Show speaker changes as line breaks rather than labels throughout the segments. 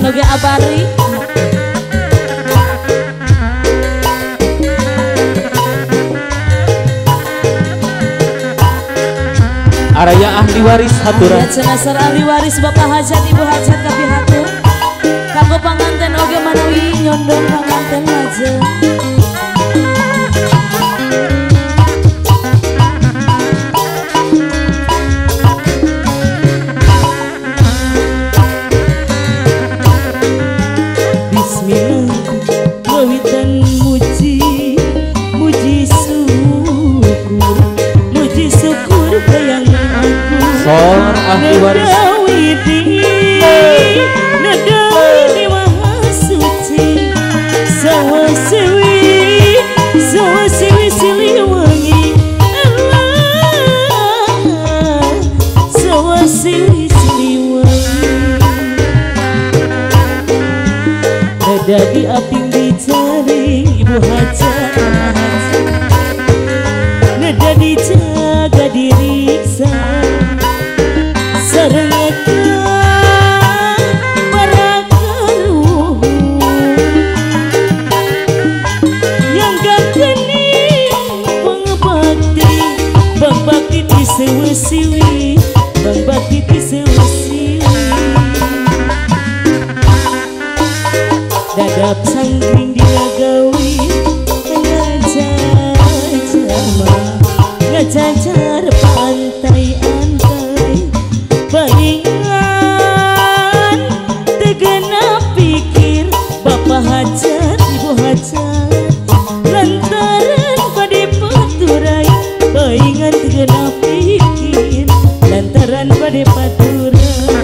oge abari.
Araya ahli waris haturan.
Cenasar ahli waris Bapak Hajat Ibu Hajat kapihatur. Kanggo panganten oge manawi nyondong panganten lajeng.
Sor ahli waris
Nadawi maha suci Sawa sewi siliwangi Allah Sawa sewi siliwangi Nada di aping dicari Ibu Hajat Nada dijaga diriksa Siwi Bang Bakti Siwi Dadap sangkring diragawi Ngajajar pantai-antai Baingan tegenap pikir Bapak Hajat Ibu Hajat Lantaran pada paturai Baingan tegenap pikir lantaran pada paturai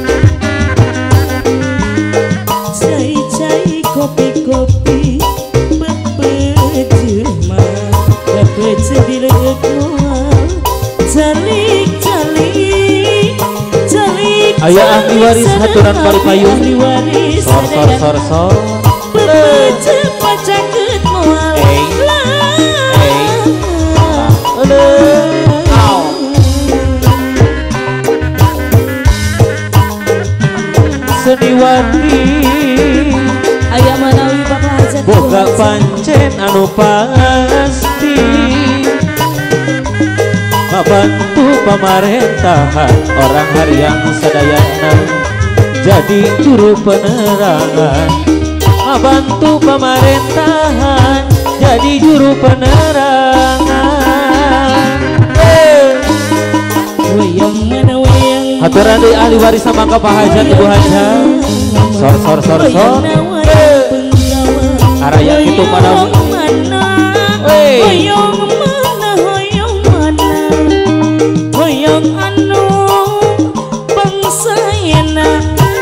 cai-cai kopi-kopi bepejema bepeje dilek mual calik
ayah ahli waris haturan kali payung sor
bepeje pacaket mual
seniwati
ayah manawi Bapak Hajat
boga pancen anu pasti membantu pemerintahan orang hariang sadayana jadi juru penerangan membantu pemerintahan jadi juru penerangan haturan dari ahli waris sama Bapak Hajat Ibu Hajat sor araya itu pada
hoyong anu bangsa enak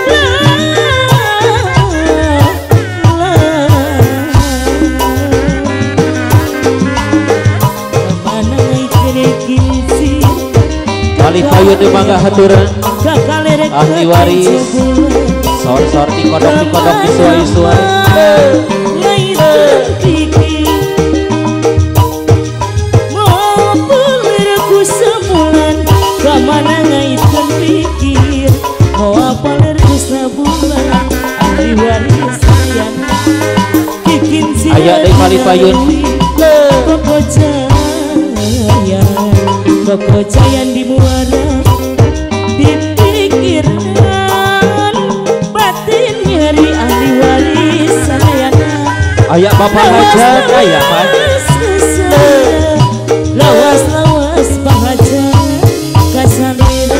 kali payun di mangga haturan ahli waris sor di kodok disuai
mau pelirku sebulan kemana ngaitkan pikir mau pelirku sebulan ahli waris sayang bikin si
ayah dari kali payun
kepercayaan di muara dipikirkan batin nyeri ahli waris sayang
ayah Bapak Hajat ayah Pak
lawas Pak Hajat kasalira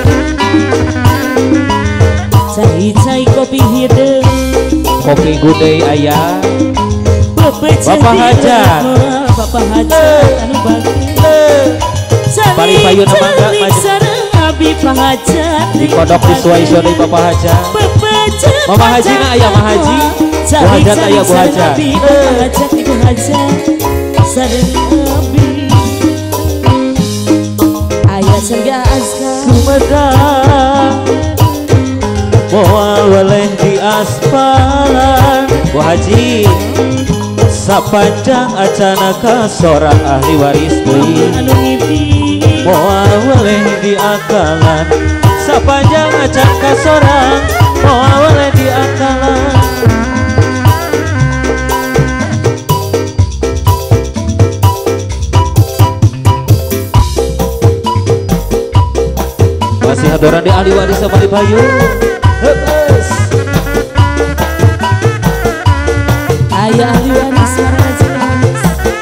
cai kopi hidung
kopi gudeg ayah Bapak Hajat anu bakti pari payun mangga abi Pak Hajat di kodok disuai dari Bapak Hajat Mama Haji na ayah Mama Haji Bu Hajat ayah Bu Hajat
Ibu Hajat sareng abi ayah serga askar
Sumedang moal weleh di aspalan Bu Haji sapanjang acana ka seorang ahli waris deui moal weleh di akalan sapanjang acana ka seorang moal weleh di
salah.
Masih hadoran di ahli waris sama di Bayu.
Ayah ahli waris suara jelas.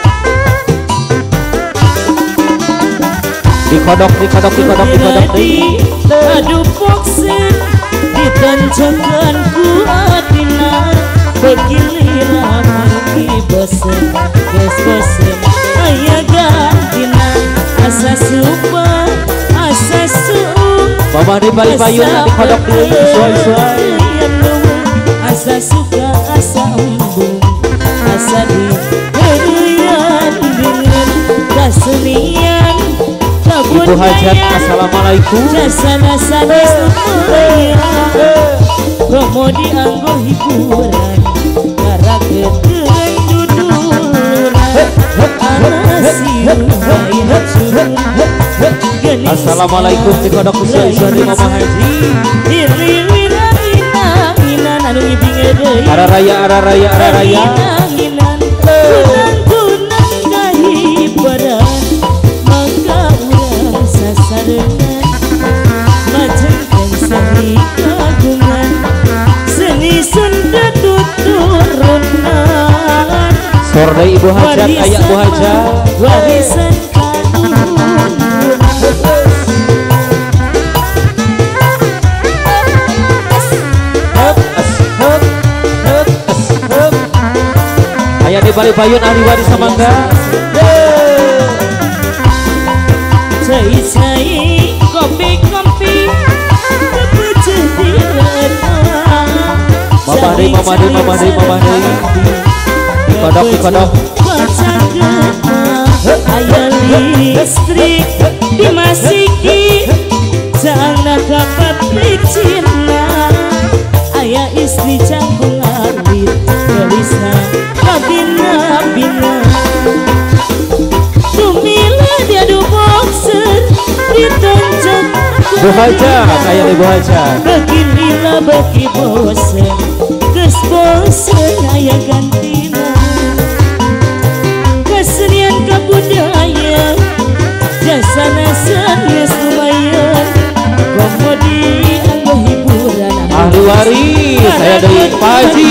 Dikodok di.
Aduh boksen ditanjakan kuatina. Beginilah pergi bosen, guys bosen. Ayah gantina asa sumpah, asa sumpah.
Mama di Bali Bayu dikodok di suai.
Asa suka, asa embung, asa di herian dengan kesenian.
Ibu Hajat, assalamualaikum.
Jasana sanes supaya promo dianggo hiburan karena ketengan duduran anasiu bayar curun.
Assalamualaikum dikodok di suai Mama Haji.
Iriwirang-irang anu ngibing edei
Ara raya.
Inang-inang kunang-kunang kahibaran mangga urang sasarengan majengkeun seni kagungan seni Sunda tuturunan
Sore Ibu Hajat, ayah Ibu Hajat.
Warisan
Ayah di Bali Bayun ahli waris Samangga.
Cai-cai kopi-kopi terpecah di renang.
Mama deh. Dikodok.
Ayah listrik dimasiki jangan kapat licina. Ayah istri canggung awit gelisna kabina. Tumila dia du boxer ditonjok
Bu Hajat, ayah Ibu Hajat.
beginilah bagi bosen geus bosen ayah gantina. Kesenian kebudayaan jasana sanes lumayan komodi anggo hiburan
Ahli waris saya dari Paji.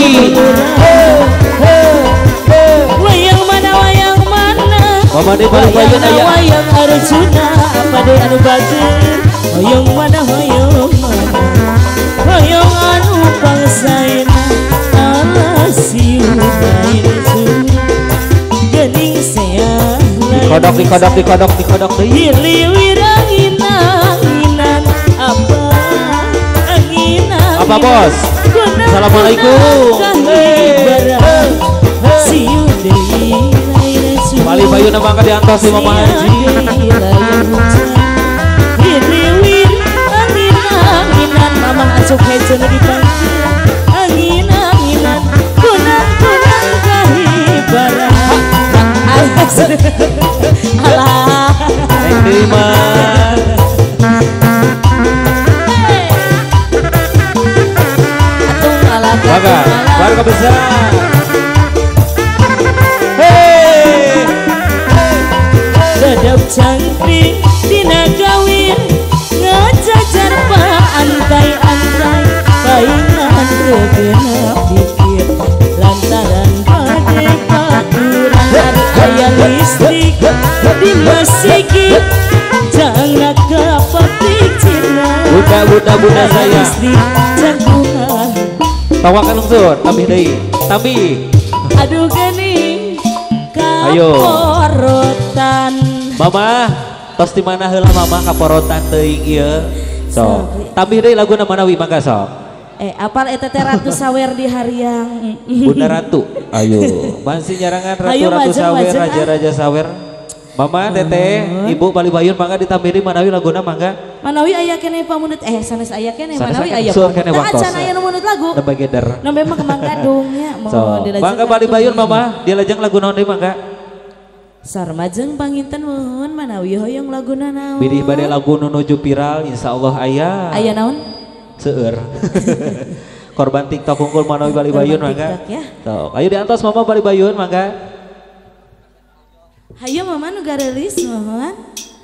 wayang mana
Mama di Bali Bayun ayah.
wayang Arjuna apa deh anu bager hoyong mana hoyong anu pangsaena alasiu lain curi gening sea
Dikodok deui.
hiliwirang inang-inan apa anginan
Apa bos? Assalamualaikum.
siu deui lain curi
Bali Bayun nama angkat diantos di Mama Haji.
Hiliwir angin-anginan mamah asup hejen di panggil angin-anginan kunang-kunang kahibaran alah
Neng terima.
atung alah
Warga besar.
Sedap cangkring dina gawin ngejajar antai-antai paingan regenap dikit lantaran pade paturan ayah listrik dimasiki jangan kapatik cina
Budak saya.
listrik jagungan
Tawakan unsur, tambih deui.
aduh geni
Ayo.
kaporotan
Mama, tos di mana heula Mama kaporotan teuing ieu. So, tambih deui laguna manawi mangga sok.
Apal eta teh Ratu Sawer di Hariang.
Bunda Ratu. Ayo, masih nyarangan
Ayo,
Ratu
majeng,
Sawer,
majeng,
Raja Sawer. Mama, Teteh, Ibu Bali Bayun mangga ditamiri manawi laguna mangga.
Manawi aya keneh pamunut sanes aya keneh
Sanes
manawi
aya
aya
suar keneh waktos.
acan aya nu munut lagu.
Nembe geder.
Nembe mah kemang gadung nya
So, mangga Bali Bayun Mama, dia lajeng lagu naon deui mangga.
Sarmajeng panginten mohon manawi hoyong laguna naon.
Bidih bade lagu nu nuju viral insyaallah aya.
Aya naon?
Seueur. korban TikTok unggul manawi Bali Bayun mangga.
Ya.
Tuh, ayo diantos mama Bali Bayun mangga.
Hayo mama nu garelis mohon.